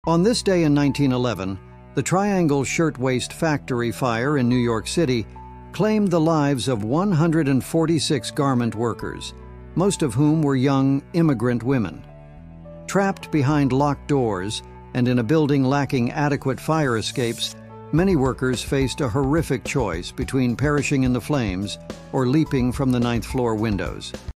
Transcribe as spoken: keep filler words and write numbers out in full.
On this day in nineteen eleven, the Triangle Shirtwaist Factory fire in New York City claimed the lives of one hundred forty-six garment workers, most of whom were young immigrant women. Trapped behind locked doors and in a building lacking adequate fire escapes, many workers faced a horrific choice between perishing in the flames or leaping from the ninth floor windows.